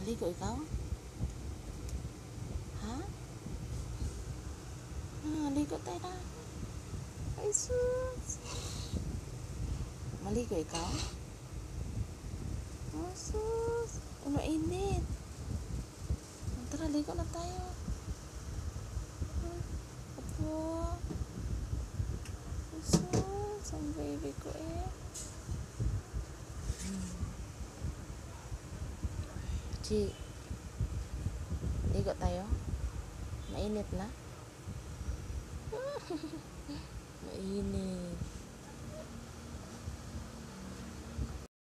Maligo ikaw? Ha? Maligo tayo na. Ay sus. Maligo ikaw? Oh sus. Mainit. Tara, ligo na tayo. Apo. Sus. Ang baby ko eh. Chi. Ligo tayo? Mainit na? Mainit.